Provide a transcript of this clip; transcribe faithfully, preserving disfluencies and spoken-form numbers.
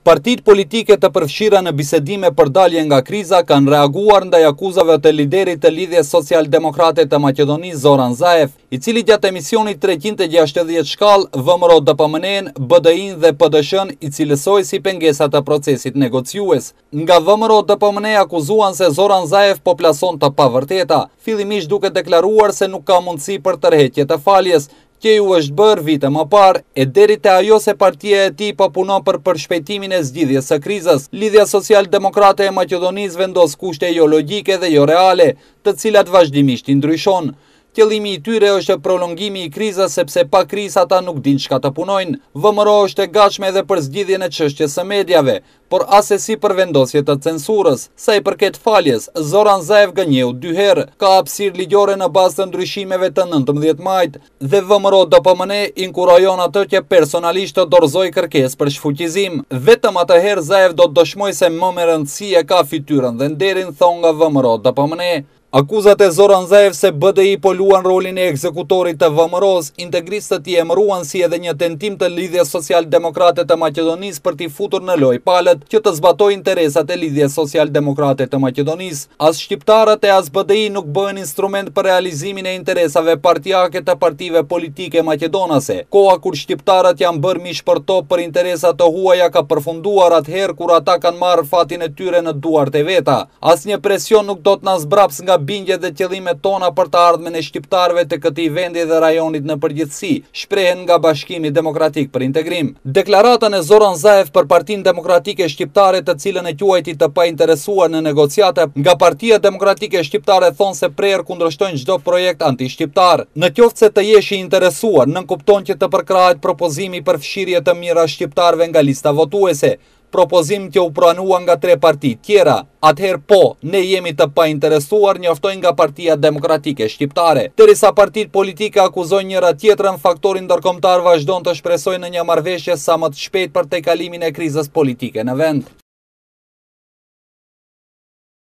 Partitë politike të përfshira në bisedime për dalje nga kriza kanë reaguar ndaj akuzave të liderit të Lidhjes Social-Demokrate të Maqedonisë Zoran Zaev, i cili gjatë emisionit treqind e gjashtëdhjetë shkallë vëmëro D P M N-n, B D I-n dhe P D S-n i cilësoi si pengesat të procesit negociues. Nga vëmëro D P M N akuzuan se Zoran Zaev po plason të pavërteta, fillimisht duke deklaruar se nuk ka mundësi për tërheqje të faljes, që ju është bërë vite më parë, e deri te ajo se partia e tij po punon për përshpejtimin e zgjidhjes së krizës. Lidhja Social-Demokrate e Maqedonisë vendos kushte jo logjike dhe jo reale, të cilat vazhdimisht i ndryshon. Qëllimi i tyre është prolongimi i krizës sepse pa krizë ata nuk dinë çka të punojnë. V M R O është e gatshme edhe për zgjidhjen e çështjes së medjave, por asesi për vendosje të censurës. Sa i përket faljes, Zoran Zaev gënjeu dy herë, ka hapësirë ligjore në bazë të ndryshimeve të nëntëmbëdhjetë majit dhe V M R O D P M N inkurajon atë që personalisht të dorëzoj kërkesë për shfuqizim. Vetëm atëherë Zaev do të dëshmojë se më me rëndësi e ka fytyrën dhe nderin, thon nga V M R O D P M N. Akuzat e Zoran Zaev se B D I po luan rolin e ekzekutorit të V M R O-s, integristët i emëruan si edhe një tentim të Lidhjes Social-Demokrate të Maqedonisë për t'i futur në lojë palët që të zbatoj interesat e Lidhjes Social-Demokrate të Maqedonisë. As shqiptarët e as B D I nuk bëhen instrument për realizimin e interesave partijake të partive politike maqedonase. Koha kur shqiptarët janë bërë mish për top për interesat të huaja ka përfunduar atëherë kur ata kanë marrë fatin e tyre në duart e veta. Asnjë presion nuk do të na zbraps nga bindjet dhe qëllimet tona për të ardhmen e shqiptarëve të këtij vendi dhe rajonit në përgjithësi, shprehen nga Bashkimi Demokratik për Integrim. Deklaratën e Zoran Zaev për Partinë Demokratike Shqiptare, të cilën e quajti të painteresuar në negociate, nga Partia Demokratike Shqiptare thonë se prerë kundërshtojnë çdo projekt anti-shqiptar. Në qoftë se të jesh i interesuar, nënkupton që të përkrahet propozimi për fshirje të mira shqiptarëve nga lista votuese, propozim që u pranua nga tre parti tjera. Atëherë po, ne jemi të painteresuar, njoftojnë nga Partia Demokratike Shqiptare. Derisa partitë politike akuzojnë njëra tjetrën, faktori ndërkombëtar vazhdon të shpresojë në një marrëveshje sa më të shpejtë për tejkalimin e krizës politike në vend.